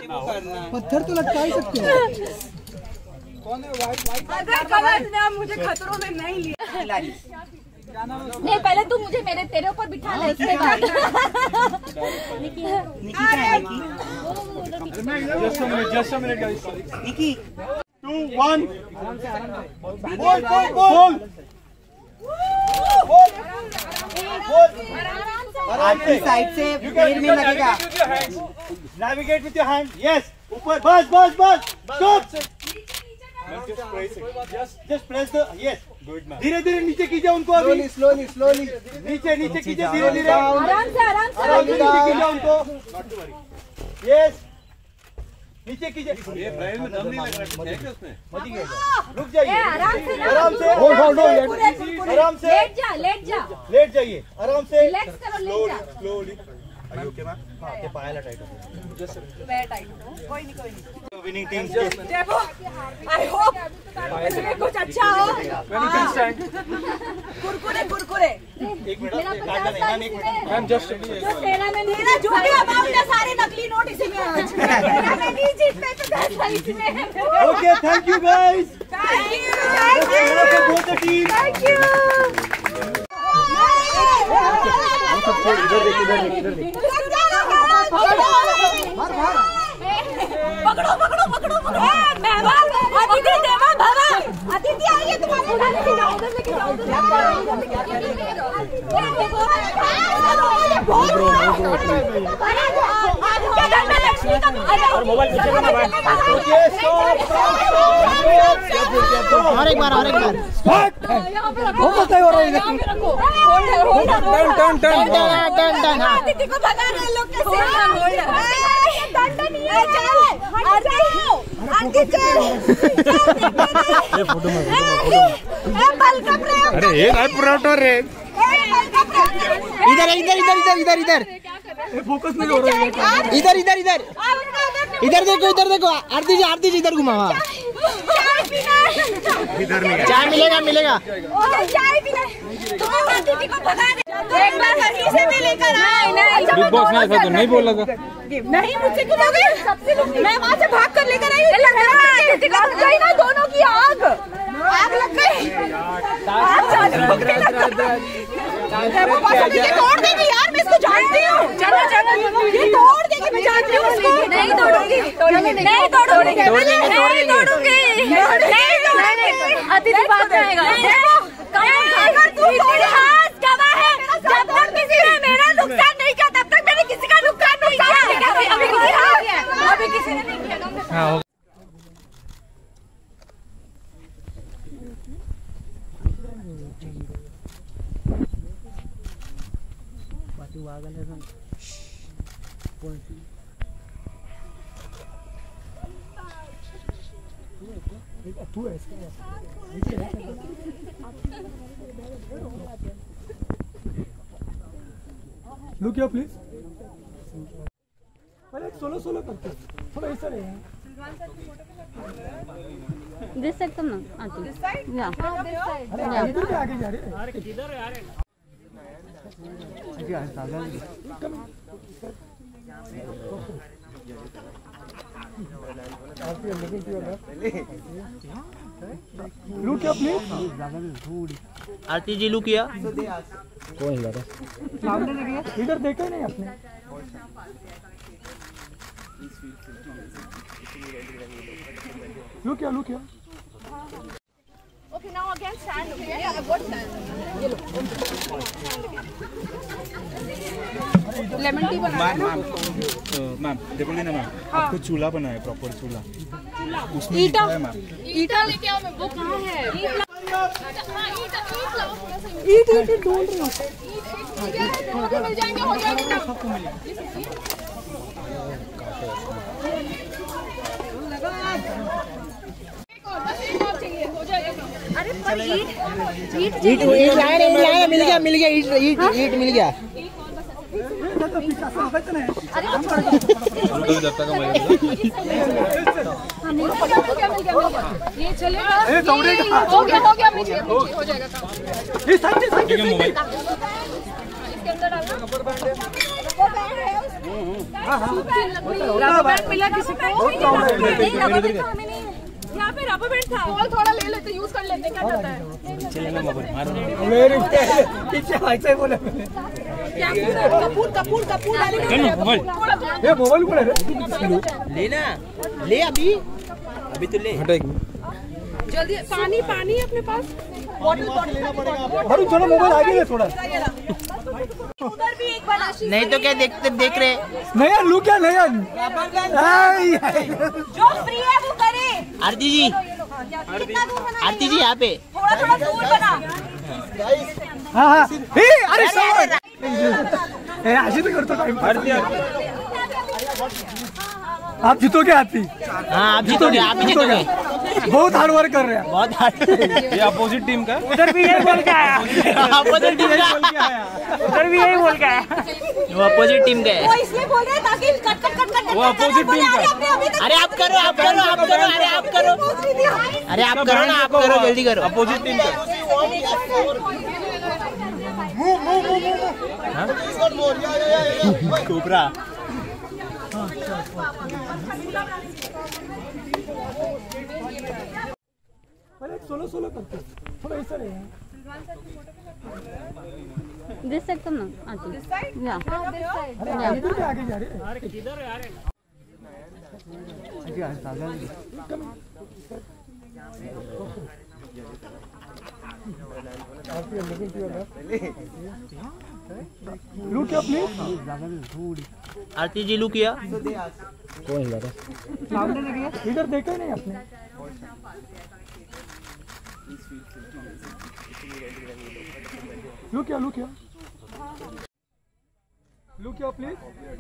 पत्थर तो लटका ही सकते हो। अगर कलर्स ने मुझे खतरों में नहीं लिया। नहीं, पहले तू मुझे तेरे ऊपर बिठा ले, इसके बाद Just a minute, guys. 2, 1. Bowl. आपकी साइड से पेड़ में लगेगा। Navigate with your hand. Yes. ऊपर बस. Stop. Just press the yes. Good man. धीरे नीचे कीजिए उनको अभी. Slowly. नीचे कीजिए धीरे. आराम से नीचे कीजिए उनको. Not to worry. Yes. नीचे कीजिए। ये ब्राइल में दम नहीं लग रहा है क्या उसमें? रुक जाइए। आराम से। होल्ड। आराम से। लेट जाइए। आराम से। रिलैक्स करो, लेट जा। Slowly. Are you okay, ma'am? हाँ, आपके पायल टाइट हो। मैं टाइट हूँ। कोई नहीं। Winning team. देखो, I hope इसमें कुछ अच्छा हो। कुरकुरे। एक मिनट। मैम जस्ट जो तेरा में नहीं, जो भी अमाउंट है सारे नकली नोट इसी में आज। तेरा में नहीं जीतते तो पैसा इसमें है। Okay, thank you guys. Thank you. Both the team. Thank you. पकड़ो। मेहमान अतिथि देवो भव। अतिथि आइए तुम्हारे उधर लेके जाओ। लक्ष्मी का मोबाइल और एक बार टर्न। अतिथि को भगा रहे लोग कैसे? अरे ये ऑपरेटर है। इधर फोकस नहीं हो रहा है। इधर देखो आरती जी इधर घुमा। इधर नहीं चाय मिलेगा। चाय पीना। अतिथि को भगा दे। एक बार कहीं से भी लेकर आए। बिग बॉस ने ऐसा तो नहीं बोला था। नहीं, मुझसे क्यों लोगे? मैं वहाँ से भाग कर लेकर आई। अतिथि को लग गई ना दोनों की आग लग गई। ये तोड़ देगी यार, मैं इसको जानती हूँ। चलो ये तोड़ देगी, मैं जानती हूँ इसको। नहीं तोड़ूंगी। अतिथि बात आएगा। अगर तू इतिहास गवाह है, जब तक किसी ने मेरा नुकसान नहीं किया तब तक मैंने किसी का नुकसान नहीं किया। अभी किसी ने नहीं किया। Look here, please. अरे सोलो करते थोड़ा ऐसा नहीं है। दिस साइड कम ना आंटी। This side? या। इधर भी आगे जा रहे हैं। किधर है यार? लुक क्या प्लीज। आरती जी लुक किया। कौन हिला रहा? इधर देखा ही नहीं आपने। लुक क्या। Okay, now again stand. Okay, yeah, what stand? ये लो. लेमन टी बनाया ना? मैम देखोगे ना मैम, आपको चूल्हा बनाया, प्रॉपर चूल्हा। उसमें ईटा लेके आओ। वो कहाँ है? ईट ढूंढ रही हूँ। मिल जाएंगे, हो जाएगा। अरे पर ईट मिल गया ईट मिल गया। ये चलेगा। हो गया मुझे हो जाएगा काम। ये साइड इसके अंदर डालना। रबर बैंड मिला किसी को? यहाँ पे रबर बैंड था। और थोड़ा ले लेते, यूज कर लेते, क्या कहता है? मेरे पीछे ऐसे बोले कपूर कपूर कपूर डाली ये मोबाइल को लेना ले अभी तो ले। जल्दी। पानी पानी है अपने पास? अरे थोड़ा मोबाइल आगे ले थोड़ा। उधर भी एक बार नहीं तो क्या देख रहे। नयन लू क्या नयन? जो फ्री है वो करे। आरती जी कितना दूर बना? आरती जी यहाँ पे थोड़ा थोड़ा दूर बना। हाँ हाँ अरे ऐसे तो करता टाइम। आप जीतोगे आरती। हाँ आप जीतोगे, आप ही जीतोगे। बहुत हार्ड वर्क कर रहे हैं। बहुत हार्ड। ये अपोजिट टीम का उधर भी यही बोल के आया। अपोजिट टीम का उधर भी यही बोल के आया। वो अपोजिट टीम का वो है। इसलिए बोल रहे हैं ताकि कट वो opposite team का। अरे आप करो अरे आप करो अरे आप करो ना, आप करो जल्दी करो। अपोजिट टीम का कोबरा। अरे सोलो सोलो करते थोड़ा ऐसा नहीं। दिस साइड तुम ना आंटी या अरे इधर के आगे जा रहे हैं। लू क्या प्लीज? आरती जी लू किया। इधर देखा ही नहीं आपने। लू क्या प्लीज?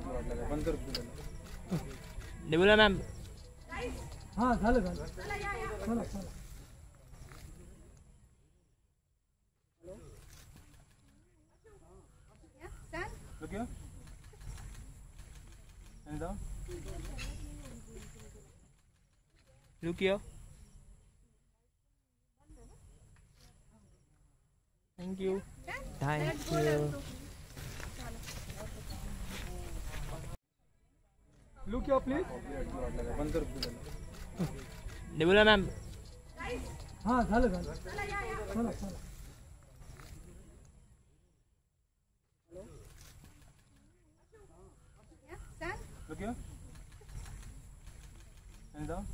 बोला मैम। हाँ झालं झालं Look here. And down. Look here. Thank you. Thank you. लू क्या प्लीज? बोला मैम। हाँ झालं झालं Look here. And down.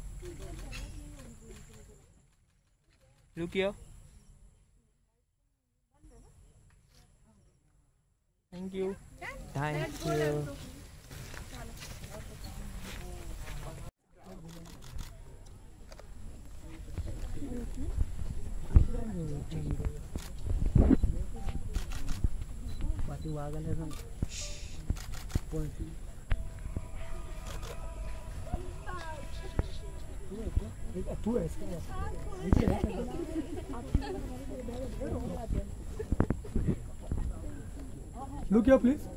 Look here. Thank you. Thank you. तू ऐसे लू क्या प्लीज?